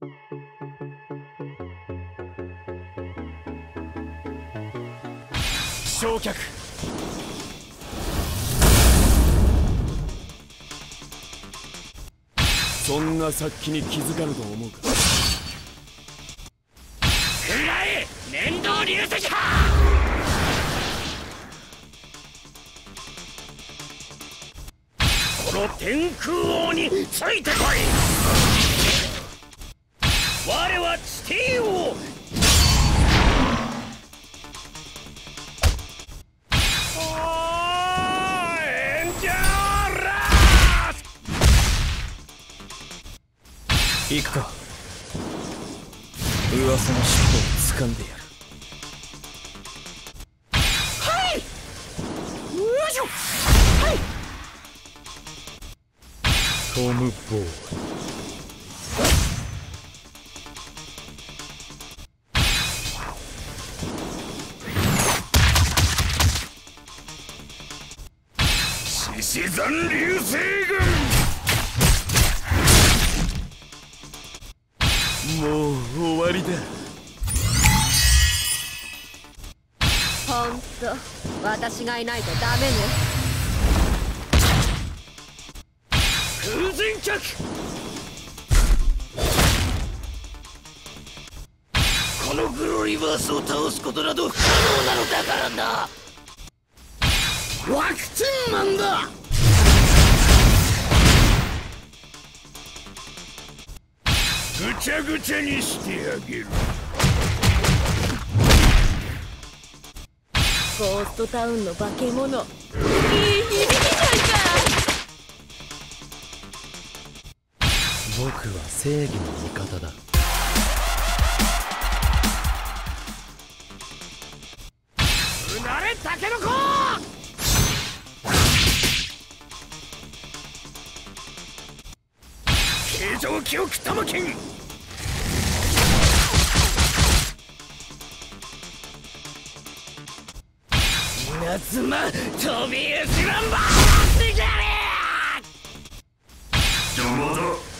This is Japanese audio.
焼却。そんな殺気に気づかぬと思うか。 食らえ面倒流石派。この天空王についてこい。我は地底王。エンジャーラス。 行くか。噂の尻尾を掴んでやる。 はい。よいしょ。はい。 トム・ボーイ。 獅子山流星群。もう終わりだ。 ほんと私がいないとダメね。 空前脚。このグロリバースを倒すことなど不可能なのだからな。ワクチンマンだ。ぐちゃぐちゃにしてあげる。 ゴーストタウンの化け物、いい響きじゃんか。 僕は正義の味方だ。 うなれタケノコ。形状記憶玉剣。稲妻飛び石ランバーしてやれ。邪魔だ。